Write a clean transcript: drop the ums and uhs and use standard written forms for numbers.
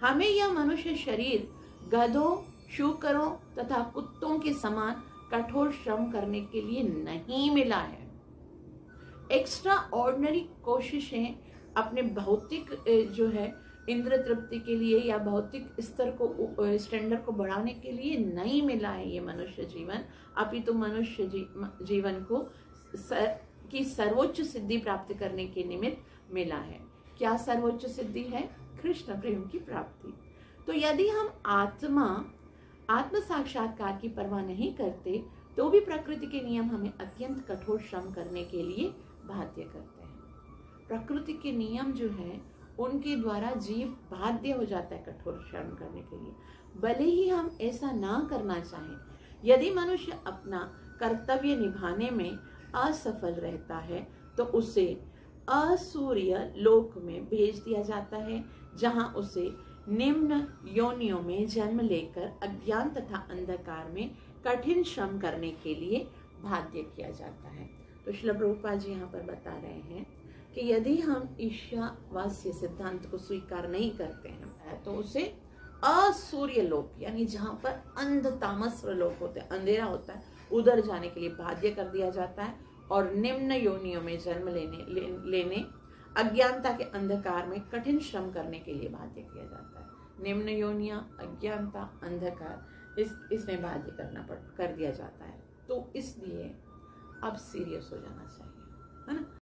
हमें यह मनुष्य शरीर गधों, शूकरों तथा कुत्तों के समान कठोर श्रम करने के लिए नहीं मिला है। एक्स्ट्रा ऑर्डिनरी कोशिशें अपने भौतिक जो है इंद्र तृप्ति के लिए या भौतिक स्तर को स्टैंडर्ड को बढ़ाने के लिए नहीं मिला है ये मनुष्य जीवन, अपितु मनुष्य जीवन को की सर्वोच्च सिद्धि प्राप्त करने के निमित्त मिला है। क्या सर्वोच्च सिद्धि है? कृष्ण प्रेम की प्राप्ति। तो यदि हम आत्म साक्षात्कार की परवाह नहीं करते तो भी प्रकृति के नियम हमें अत्यंत कठोर श्रम करने के लिए बाध्य करते हैं। प्रकृति के नियम जो है उनके द्वारा जीव बाध्य हो जाता है कठोर श्रम करने के लिए, भले ही हम ऐसा ना करना चाहें। यदि मनुष्य अपना कर्तव्य निभाने में असफल रहता है तो उसे असूर्य लोक में भेज दिया जाता है, जहां उसे निम्न योनियों में जन्म लेकर अज्ञान तथा अंधकार में कठिन श्रम करने के लिए बाध्य किया जाता है। तो श्रील प्रभुपाद जी यहाँ पर बता रहे हैं कि यदि हम ईशावास्य सिद्धांत को स्वीकार नहीं करते हैं तो उसे असूर्य लोक यानी जहां पर अंध तामस्र लोक होते हैं, अंधेरा होता है, उधर जाने के लिए बाध्य कर दिया जाता है और निम्न योनियों में जन्म लेने अज्ञानता के अंधकार में कठिन श्रम करने के लिए बाध्य किया जाता है। निम्न योनिया, अज्ञानता, अंधकार, इसमें बाध्य कर दिया जाता है। तो इसलिए अब सीरियस हो जाना चाहिए, है ना।